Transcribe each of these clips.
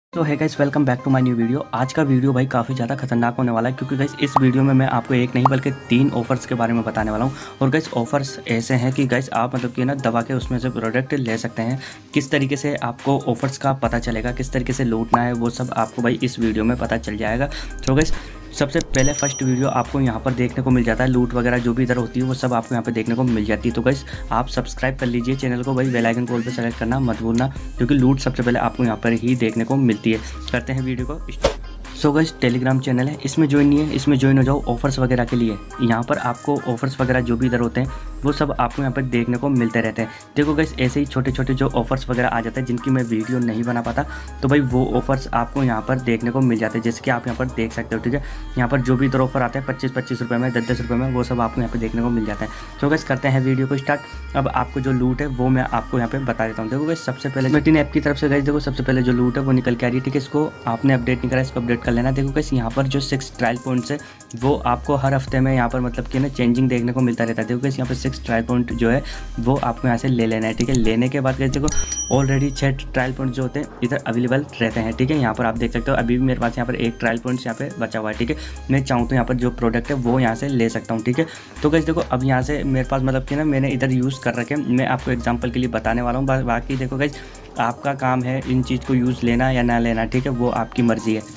तो है guys, welcome back to my new video. आज का वीडियो भाई काफ़ी ज़्यादा खतरनाक होने वाला है, क्योंकि गाइस इस वीडियो में मैं आपको एक नहीं बल्कि 3 ऑफर्स के बारे में बताने वाला हूँ। और गाइस ऑफर्स ऐसे हैं कि गाइस आप मतलब कि ना दबा के उसमें से प्रोडक्ट ले सकते हैं। किस तरीके से आपको ऑफर्स का पता चलेगा, किस तरीके से लूटना है, वो सब आपको भाई इस वीडियो में पता चल जाएगा। तो गाइस सबसे पहले फर्स्ट वीडियो आपको यहाँ पर देखने को मिल जाता है। लूट वगैरह जो भी इधर होती है वो सब आपको यहाँ पे देखने को मिल जाती है। तो गाइस आप सब्सक्राइब कर लीजिए चैनल को, भाई बेल आइकन कॉल पे सेलेक्ट करना मत भूलना, क्योंकि लूट सबसे पहले आपको यहाँ पर ही देखने को मिलती है। करते हैं वीडियो को। सो गाइस टेलीग्राम चैनल है, इसमें ज्वाइन नहीं है, इसमें ज्वाइन हो जाओ ऑफर्स वगैरह के लिए। यहाँ पर आपको ऑफर्स वगैरह जो भी इधर होते हैं वो सब आपको यहाँ पर देखने को मिलते रहते हैं। देखो गाइस ऐसे ही छोटे छोटे जो ऑफर्स वगैरह आ जाते हैं जिनकी मैं वीडियो नहीं बना पाता, तो भाई वो ऑफर्स आपको यहाँ पर देखने को मिल जाते हैं, जैसे कि आप यहाँ पर देख सकते हो। ठीक है, यहाँ पर जो भी इधर ऑफर आते हैं 25-25 रुपये में, 10-10 रुपये में, वो सब आपको यहाँ पर देखने को मिल जाता है। तो गाइस करते हैं वीडियो को स्टार्ट। अब आपको जो लूट है वो मैं आपको यहाँ पे बता देता हूँ। देखो गाइस सबसे पहले मेटिन ऐप की तरफ से गाइस देखो सबसे पहले जो लूट है वो निकल के आ रही है। ठीक है, इसको आपने अपडेट नहीं करा, इसको अपडेट कर लेना। देखो गाइस यहाँ पर जो 6 ट्रायल पॉइंट्स है वो आपको हर हफ्ते में यहाँ पर मतलब कि ना चेंजिंग देखने को मिलता रहता है। देखो गाइस यहाँ पर 6 ट्रायल पॉइंट जो है वो आपको यहाँ से ले लेना है। ठीक है, लेने के बाद गाइस देखो ऑलरेडी 6 ट्रायल पॉइंट जो होते हैं इधर अवेलेबल रहते हैं। ठीक है, यहाँ पर आप देख सकते हो अभी भी मेरे पास यहाँ पर एक ट्रायल पॉइंट्स यहाँ पे बचा हुआ है। ठीक है, मैं चाहूँ तो यहाँ पर जो प्रोडक्ट है वो यहाँ से ले सकता हूँ। ठीक है, तो गाइस देखो अब यहाँ से मेरे पास मतलब कि ना मैंने इधर यूज़ कर रखे, मैं आपको एग्जाम्पल के लिए बताने वाला हूँ। बाकी देखो गाइस आपका काम है इन चीज़ को यूज़ लेना या ना लेना। ठीक है, वो आपकी मर्जी है।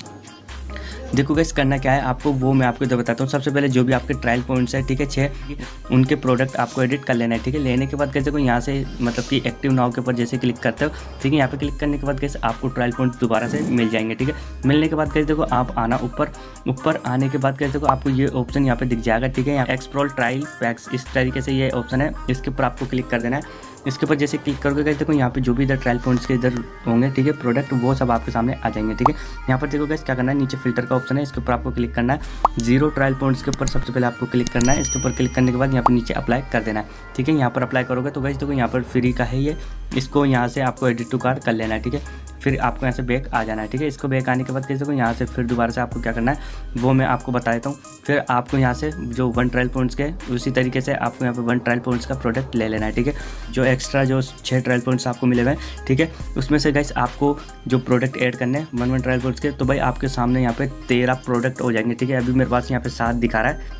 देखो गाइस करना क्या है आपको वो मैं आपको इधर बताता हूँ। सबसे पहले जो भी आपके ट्रायल पॉइंट्स है, ठीक है 6, उनके प्रोडक्ट आपको एडिट कर लेना है। ठीक है, लेने के बाद गाइस देखो यहाँ से मतलब कि एक्टिव नाउ के ऊपर जैसे क्लिक करते हो, ठीक है, यहाँ पे क्लिक करने के बाद गाइस आपको ट्रायल पॉइंट दोबारा से मिल जाएंगे। ठीक है, मिलने के बाद गाइस देखो आप आना ऊपर आने के बाद गाइस देखो आपको ये ऑप्शन यहाँ पे दिख जाएगा। ठीक है, यहाँ एक्सप्लोर ट्रायल पैक्स इस तरीके से ये ऑप्शन है, इसके ऊपर आपको क्लिक कर देना है। इसके ऊपर जैसे क्लिक करोगे गाइस देखो यहाँ पे जो भी इधर ट्रायल पॉइंट्स के इधर होंगे, ठीक है, प्रोडक्ट वो सब आपके सामने आ जाएंगे। ठीक है, यहाँ पर देखो गाइस क्या करना है, नीचे फिल्टर का ऑप्शन है, इसके ऊपर आपको क्लिक करना है। 0 ट्रायल पॉइंट्स के ऊपर सबसे पहले आपको क्लिक करना है। इसके ऊपर क्लिक करने के बाद यहाँ पर नीचे अप्लाई कर देना है। ठीक है, यहाँ पर अप्लाई करोगे तो गाइस देखो यहाँ पर फ्री का है ये, इसको यहाँ से आपको एडिट टू कार्ट कर लेना है। ठीक है, फिर आपको यहाँ से बैक आ जाना है। ठीक है, इसको बैक आने के बाद कैसे को यहाँ से फिर दोबारा से आपको क्या करना है वो मैं आपको बता देता हूँ। फिर आपको यहाँ से जो 1 ट्रायल पॉइंट्स के उसी तरीके से आपको यहाँ पे 1 ट्रायल पॉइंट्स का प्रोडक्ट ले लेना है। ठीक है, जो एक्स्ट्रा जो 6 ट्रायल पॉइंट्स आपको मिले हुए हैं, ठीक है, उसमें से गाइस आपको जो प्रोडक्ट ऐड करने हैं 1 ट्रायल पॉइंट्स के, तो भाई आपके सामने यहाँ पे 13 प्रोडक्ट हो जाएंगे। ठीक है, अभी मेरे पास यहाँ पे 7 दिखा रहा है,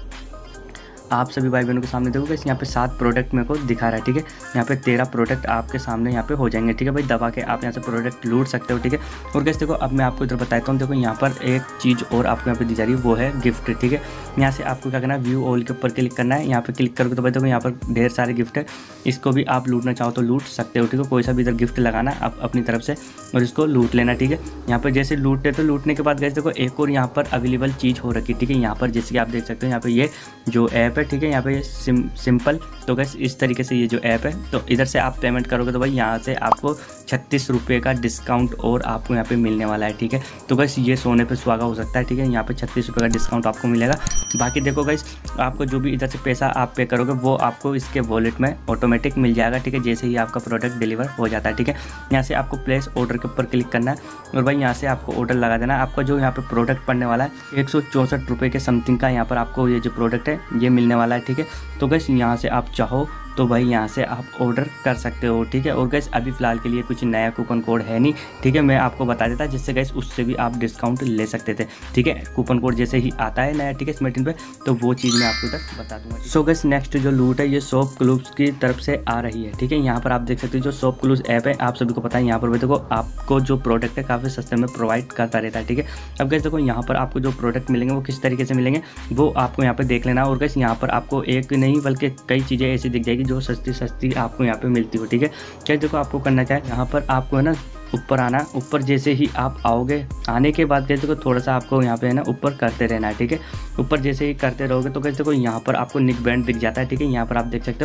आप सभी भाई बहनों के सामने देखोगे यहाँ पे 7 प्रोडक्ट मेरे को दिखा रहा है। ठीक है, यहाँ पे 13 प्रोडक्ट आपके सामने यहाँ पे हो जाएंगे। ठीक है भाई, दबा के आप यहाँ से प्रोडक्ट लूट सकते हो। ठीक है, और गाइस देखो अब मैं आपको इधर बताता हूँ। देखो यहाँ पर एक चीज़ और आपको यहाँ पे दी जा रही है, वो है गिफ्ट। ठीक है, यहाँ से आपको क्या करना है, व्यू ऑल के ऊपर क्लिक करना है। यहाँ पे क्लिक करोगे तो भाई देखो यहाँ पर ढेर सारे गिफ्ट है, इसको भी आप लूटना चाहो तो लूट सकते हो। ठीक है, कोई सा भी इधर गिफ्ट लगाना आप अपनी तरफ से और इसको लूट लेना। ठीक है, यहाँ पर जैसे लूटते तो लूटने के बाद गाइस देखो एक और यहाँ पर अवेलेबल चीज़ हो रखी है। ठीक है, यहाँ पर जैसे कि आप देख सकते हो यहाँ पे ये जो ऐप है, ठीक है, यहाँ पे सिंपल, तो गाइस इस तरीके से ये जो ऐप है, तो इधर से आप पेमेंट करोगे तो भाई यहाँ से आपको 36 रुपये का डिस्काउंट और आपको यहाँ पे मिलने वाला है। ठीक है, तो गाइस ये सोने पे सुहागा हो सकता है। ठीक है, यहाँ पे 36 रुपये का डिस्काउंट आपको मिलेगा। बाकी देखो गाइस आपको जो भी इधर से पैसा आप पे करोगे वो आपको इसके वॉलेट में ऑटोमेटिक मिल जाएगा। ठीक है, जैसे ही आपका प्रोडक्ट डिलीवर हो जाता है। ठीक है, यहाँ से आपको प्लेस ऑर्डर के ऊपर क्लिक करना है और भाई यहाँ से आपको ऑर्डर लगा देना है। आपका जो यहाँ पे प्रोडक्ट पड़ने वाला है 164 रुपये के समथिंग का यहाँ पर आपको ये जो प्रोडक्ट है ये मिलने वाला है। ठीक है, तो गाइस यहाँ से आप चाहो तो भाई यहाँ से आप ऑर्डर कर सकते हो। ठीक है, और गाइस अभी फ़िलहाल के लिए कुछ नया कूपन कोड है नहीं। ठीक है, मैं आपको बता देता जिससे गाइस उससे भी आप डिस्काउंट ले सकते थे। ठीक है, कूपन कोड जैसे ही आता है नया, ठीक है, स्मेटिन पे, तो वो चीज़ मैं आपको इधर बता दूंगा। सो गाइस नेक्स्ट जो लूट है ये शॉप क्लूज की तरफ से आ रही है। ठीक है, यहाँ पर आप देख सकते हो जो शॉप क्लूज ऐप है, आप सभी को पता है यहाँ पर भाई देखो आपको जो प्रोडक्ट है काफ़ी सस्ते में प्रोवाइड करता रहता है। ठीक है, अब गाइस देखो यहाँ पर आपको जो प्रोडक्ट मिलेंगे वो किस तरीके से मिलेंगे वो आपको यहाँ पर देख लेना। और गाइस यहाँ पर आपको एक नहीं बल्कि कई चीज़ें ऐसी दिख जाएगी जो सस्ती आपको यहाँ पे मिलती हो। ठीक है, क्या देखो आपको करना क्या है, यहाँ पर आपको है ना ऊपर आना, ऊपर जैसे ही आप आओगे, आने के बाद कैसे को थोड़ा सा आपको यहाँ पे है ना ऊपर करते रहना है। ठीक है, ऊपर जैसे ही करते रहोगे तो कैसे को यहाँ पर आपको निक बैंड दिख जाता है। ठीक है, यहाँ पर आप देख सकते हो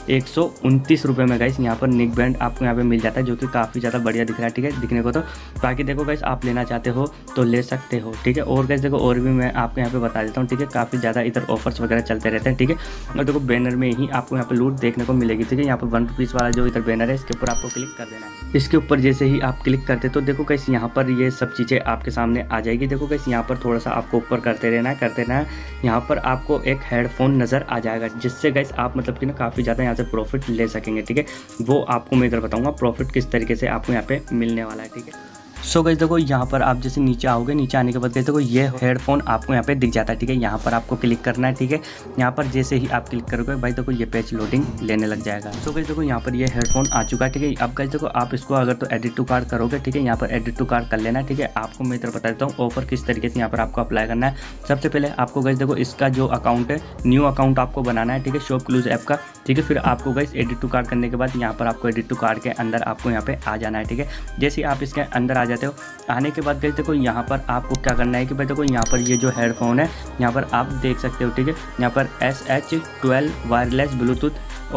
129 रुपये में गाइस यहाँ पर निक बैंड आपको यहाँ पे मिल जाता है, जो कि काफ़ी ज़्यादा बढ़िया दिख रहा है। ठीक है, दिखने को तो बाकी देखो गाइस आप लेना चाहते हो तो ले सकते हो। ठीक है, और गाइस देखो और भी मैं आपको यहाँ पे बता देता हूँ। ठीक है, काफ़ी ज़्यादा इधर ऑफर्स वगैरह चलते रहते हैं। ठीक है, और देखो बैनर में ही आपको यहाँ पे लूट देखने को मिलेगी। ठीक है, यहाँ पर 1 रुपीज़ वाला जो इधर बैनर है इसके ऊपर आपको क्लिक कर देना है। इसके ऊपर जैसे ही आप क्लिक करते तो देखो गाइस यहाँ पर ये सब चीज़ें आपके सामने आ जाएगी। देखो गाइस यहाँ पर थोड़ा सा आपको ऊपर करते रहना है। यहाँ पर आपको एक हेडफोन नज़र आ जाएगा, जिससे गाइस आप मतलब कि ना काफ़ी ज़्यादा यहाँ से प्रॉफिट ले सकेंगे। ठीक है, वो आपको मैं इधर बताऊँगा प्रॉफिट किस तरीके से आपको यहाँ पे मिलने वाला है। ठीक है, सो गाइस देखो यहाँ पर आप जैसे नीचे आओगे, नीचे आने के बाद देखो ये हेडफोन आपको यहाँ पे दिख जाता है, ठीक है। यहाँ पर आपको क्लिक करना है, ठीक है। यहाँ पर जैसे ही आप क्लिक करोगे भाई देखो ये पेज लोडिंग लेने लग जाएगा। सो गाइस देखो यहाँ पर ये हेडफोन आ चुका है, ठीक है। अब गाइस देखो आप इसको अगर तो एडिट टू कार्ट करोगे, ठीक है, यहाँ पर एडिट टू कार्ट कर लेना, ठीक है। आपको मैं इधर बता देता हूँ ऑफर किस तरीके से यहाँ पर आपको अप्लाई करना है। सबसे पहले आपको गाइस देखो इसका जो अकाउंट है, न्यू अकाउंट आपको बनाना है, ठीक है, शॉपक्लूज ऐप का, ठीक है। फिर आपको गाइस एडिट टू कार्ट करने के बाद यहाँ पर आपको एडिट टू कार्ट के अंदर आपको यहाँ पे आ जाना है, ठीक है। जैसे आप इसके अंदर आ जाते हो, आने के बाद गाइस देखो यहाँ पर आपको क्या करना है कि भाई देखो यहाँ पर ये जो हेडफोन है यहाँ पर आप देख सकते हो, ठीक है। यहाँ पर SH12 wireless Bluetooth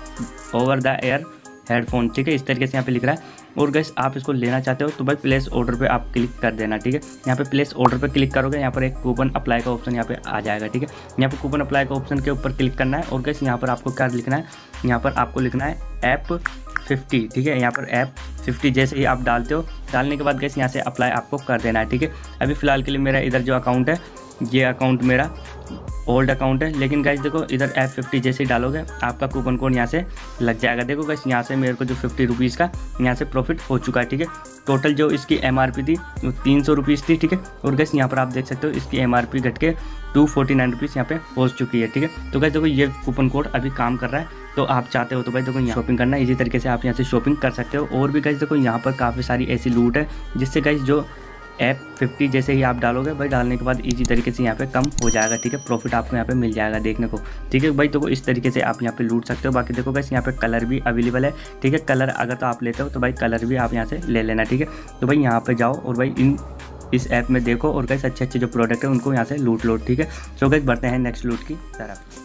over the air headphone, ठीक है, इस तरीके से यहाँ पे लिख रहा है। और गाइस आप इसको लेना चाहते हो तो भाई प्लेस ऑर्डर पे आप क्लिक कर देना, ठीक है। यहाँ पे प्लेस ऑर्डर पे क्लिक करोगे, यहाँ पर एक कूपन अप्लाई का ऑप्शन यहाँ पे आ जाएगा, ठीक है। यहाँ पे कूपन अप्लाई का ऑप्शन के ऊपर क्लिक करना है। और गाइस यहाँ पर आपको क्या लिखना है, यहाँ पर आपको लिखना है ऐप 50, ठीक है। यहाँ पर ऐप 50 जैसे ही आप डालते हो, डालने के बाद गाइस यहाँ से अप्लाई आपको कर देना है, ठीक है। अभी फिलहाल के लिए मेरा इधर जो अकाउंट है, ये अकाउंट मेरा ओल्ड अकाउंट है, लेकिन गाइस देखो इधर ऐप 50 जैसे ही डालोगे आपका कूपन कोड यहाँ से लग जाएगा। देखो गाइस यहाँ से मेरे को जो 50 रुपीज़ का यहाँ से प्रॉफिट हो चुका है, ठीक है। टोटल जो इसकी MRP थी वो 300 रुपीज़ थी, ठीक है। और गाइस यहाँ पर आप देख सकते हो इसकी MRP घट के 249 रुपीज़ यहाँ पे हो चुकी है, ठीक है। तो गाइस देखो ये कूपन कोड अभी काम कर रहा है, तो आप चाहते हो तो भाई देखो यहाँ शॉपिंग करना इजी तरीके से आप यहाँ से शॉपिंग कर सकते हो। और भी गाइस देखो यहाँ पर काफ़ी सारी ऐसी लूट है जिससे गाइस जो ऐप 50 जैसे ही आप डालोगे भाई, डालने के बाद इजी तरीके से यहाँ पे कम हो जाएगा, ठीक है। प्रॉफिट आपको यहाँ पे मिल जाएगा देखने को, ठीक है भाई। तो इस तरीके से आप यहाँ पे लूट सकते हो। बाकी देखो गाइस यहाँ पे कलर भी अवेलेबल है, ठीक है। कलर अगर तो आप लेते हो तो भाई कलर भी आप यहाँ से ले लेना, ठीक है। तो भाई यहाँ पे जाओ और भाई इस ऐप में देखो और गाइस अच्छे जो प्रोडक्ट है उनको यहाँ से लूट लो, ठीक है। सो गाइस बढ़ते हैं नेक्स्ट लूट की तरफ।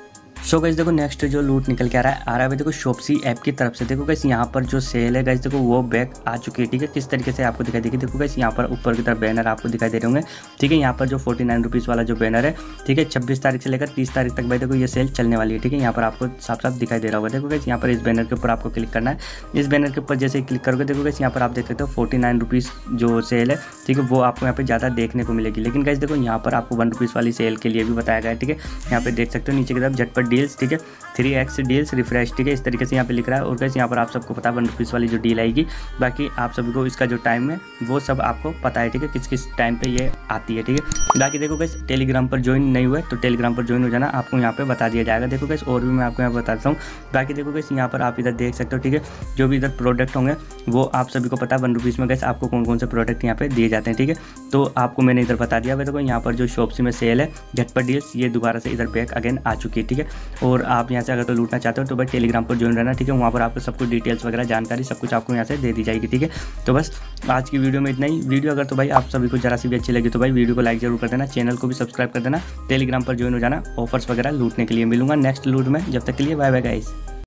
सो गाइस देखो नेक्स्ट जो लूट निकल के आ रहा है भाई देखो शॉप्सी ऐप की तरफ से। देखो गाइस यहाँ पर जो सेल है गाइस देखो वो बैक आ चुकी है, ठीक है। किस तरीके से आपको दिखाई देगी, देखो गाइस यहाँ पर ऊपर की तरफ बैनर आपको दिखाई दे रहे होंगे, ठीक है। यहाँ पर जो 49 रुपीज़ वाला जो बैनर है, ठीक है, 26 तारीख से लेकर 30 तारीख तक भाई देखो ये सेल चलने वाली है, ठीक है। यहाँ पर आपको साफ साफ दिखाई दे रहा होगा। देखो गाइस यहाँ पर इस बैनर के ऊपर आपको क्लिक करना है। इस बैनर के ऊपर जैसे ही क्लिक करोगे देखो गाइस यहाँ पर आप देख सकते हो 49 रुपीज़ जो सेल है, ठीक है, वो आपको यहाँ पे ज़्यादा देखने को मिलेगी। लेकिन गाइस देखो यहाँ पर आपको 1 रुपीज़ वाली सेल के लिए भी बताया गया है, ठीक है। यहाँ पे देख सकते हो नीचे की तरफ झटपट डील्स, ठीक है, 3x डील्स रिफ्रेश, ठीक है, इस तरीके से यहाँ पे लिख रहा है। और गाइस यहाँ पर आप सबको पता है 1 रुपीज़ वाली जो डील आएगी, बाकी आप सभी को इसका जो टाइम है वो सब आपको पता है, ठीक है, किस किस टाइम पे ये आती है, ठीक है। बाकी देखो गाइस टेलीग्राम पर ज्वाइन नहीं हुए तो टेलीग्राम पर ज्वाइन हो जाना, आपको यहाँ पे बता दिया जाएगा। देखो गाइस और भी मैं आपको यहाँ बता देता हूँ। बाकी देखो गाइस यहाँ पर आप इधर देख सकते हो, ठीक है, जो भी इधर प्रोडक्ट होंगे वो आप सभी को पता है 1 रुपीज़ में गाइस आपको कौन कौन से प्रोडक्ट यहाँ पे दिए जाते हैं, ठीक है। तो आपको मैंने इधर बता दिया। देखो यहाँ पर जो शॉप्सी में सेल है झटपट डील्स, ये दोबारा से इधर बैक अगेन आ चुकी है, ठीक है। और आप यहाँ से अगर तो लूटना चाहते हो तो भाई टेलीग्राम पर ज्वाइन रहना, ठीक है। वहाँ पर आपको सब कुछ डिटेल्स वगैरह जानकारी सब कुछ आपको यहाँ से दे दी जाएगी, ठीक है। तो बस आज की वीडियो में इतना ही। वीडियो अगर तो भाई आप सभी को जरा सी भी अच्छी लगी तो भाई वीडियो को लाइक जरूर कर देना, चैनल को भी सब्सक्राइब कर देना, टेलीग्राम पर ज्वाइन हो जाना ऑफर्स वगैरह लूटने के लिए। मिलूंगा नेक्स्ट लूट में, जब तक के लिए बाय बाय गाइस।